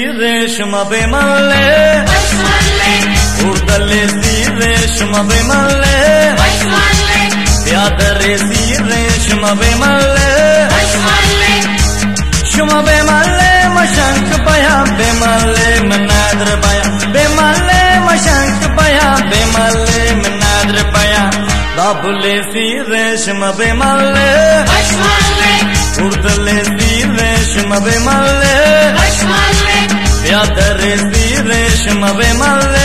रेशम बेमल्ले उर्दले सी रेशम बेमल्ले प्यादरे सी रेशम बेमल्ले शुम बेमल्ले मशंक पया बेमल्ले मनाद्र पया बेमल्ले मशंक पया बेमल्ले मनाद्र पया दाबुले सी रेशम बेमल्ले उर्दले सी रेशम बेमल्ले प्यादरे सी रेशम बेमल्ले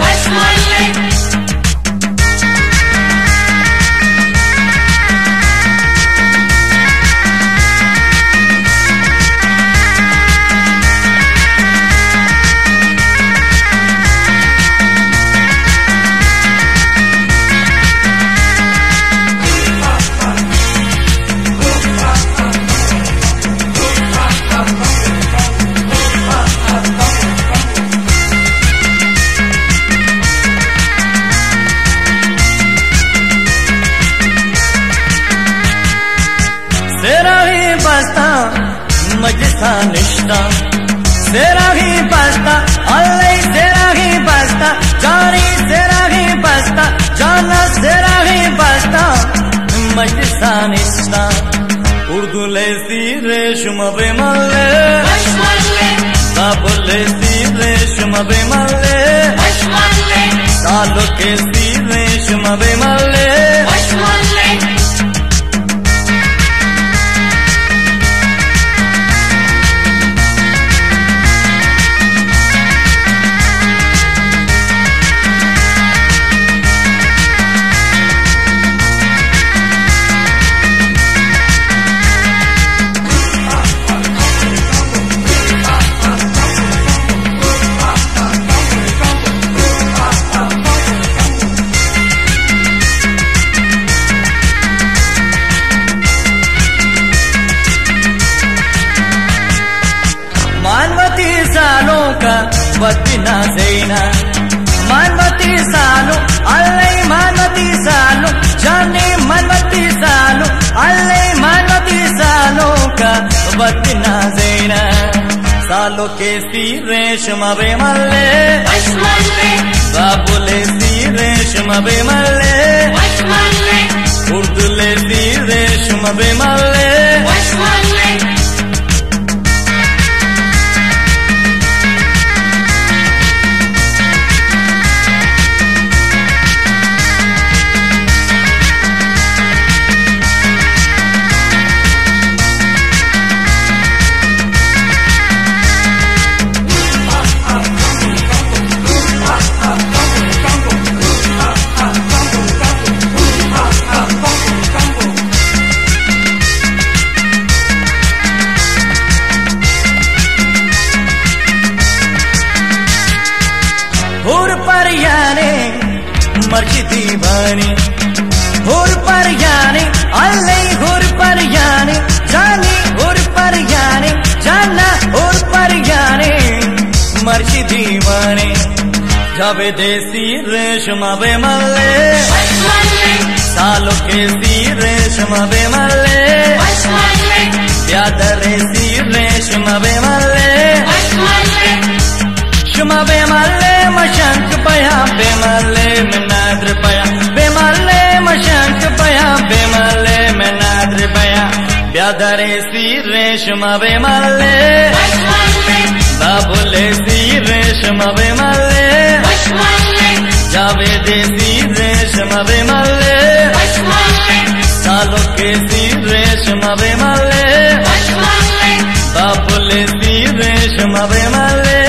मजसा निष्ठा सेरा ही बसता अल्लाह सेरा ही बसता जानी सेरा ही बसता जाना सेरा ही बसता मजसा निष्ठा उर्दू लेसी रेशम बेमल्ले काबुल सी रेशम बेमल्ले सालो के सी रेशम बेमल्ले बदना देना मानवती सालो अल्लाह मानवती सालो जाने मानवती सालो अल्लाह मानवती सालो का बदना देना सालो के सी रेशम बेमल्ले काबुले सी रेशम बेमल्ले उर्दुले सी रेशम बेमल्ले मर्जी दीवानी हुर पर यानी अल्लाह हुर पर यानी जानी हुर पर यानी जाना हुर पर यानी मर्जी दीवानी जावे देसी रेशम बेमल्ले सालों के सी रेशम बेमल्ले प्यादरे सी रेशम बेमल्ले शुम बेमल्ले मशंक पया बेमल्ले मनाद्र पया बेमल्ले मशंक पया बेमल्ले मनाद्र पया प्यादरे सी रेशम बेमल्ले बाबुले सी रेशम बेमल्ले जावेदे सी रेशम बेमल्ले सालों के सी रेशम बेमल्ले बाबुले सी रेशम बेमल्ले